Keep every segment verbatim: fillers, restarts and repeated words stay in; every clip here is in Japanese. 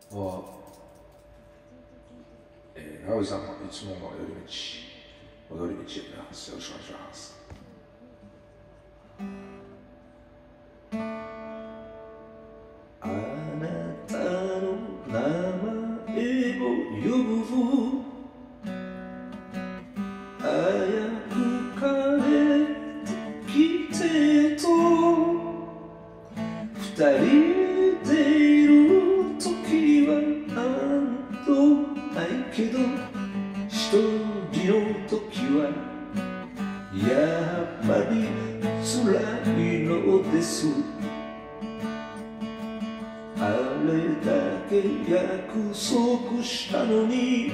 は、えー、長渕さんのいつもの寄り道、踊り道へなます。よろしくお願いします。あなたの名前を呼ぶ早く帰ってきてと二人でいる時はなんとないけど一人の時はやっぱり辛いのです。あれだけ約束したのに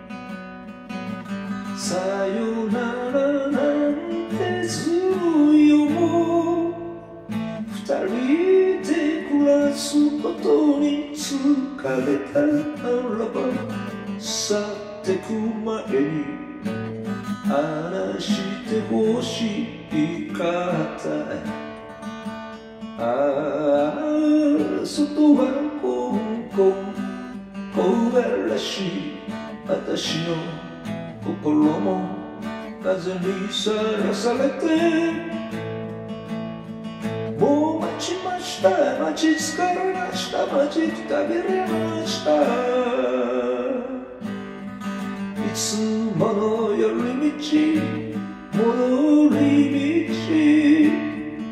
さよならなんてずるいよ。もう二人で暮らすことに疲れたならば去ってく前に話してほしいかった。ああ外はコンコン木枯らしい私の心も風にさらされてもう待ちました待ち疲れました待ちくたびれました。いつもの寄り道戻り道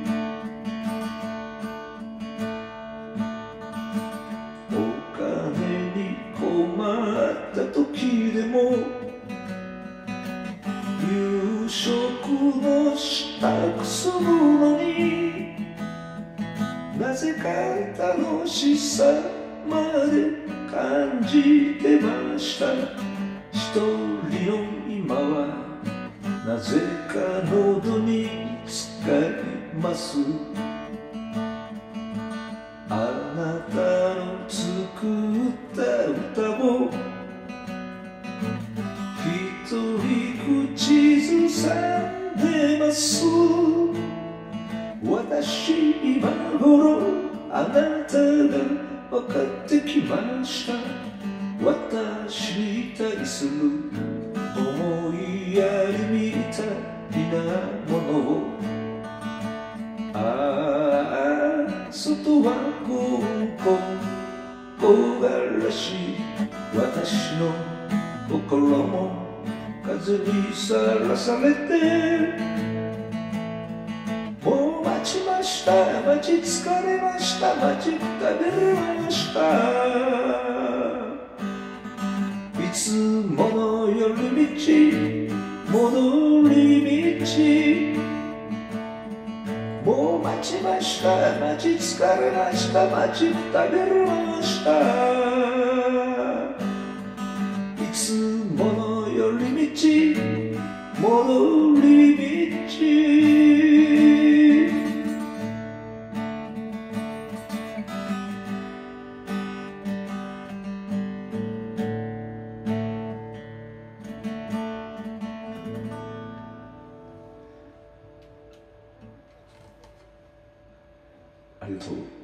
困った時でも夕食の支度するのになぜか楽しさまで感じてました。一人の今はなぜか喉に使います。あなたの作った歌を一人口ずさんでます。私今頃あなたが分かってきました。私に対する思いやりみたいなものをああ外はコンコン木枯らしい私の心も風にさらされてもう待ちました待ち疲れました待ちくたびれました。いつもの寄り道戻り道もう待ちました待ち疲れました待ちくたびれました。いつもの寄り道戻り道ありがとう。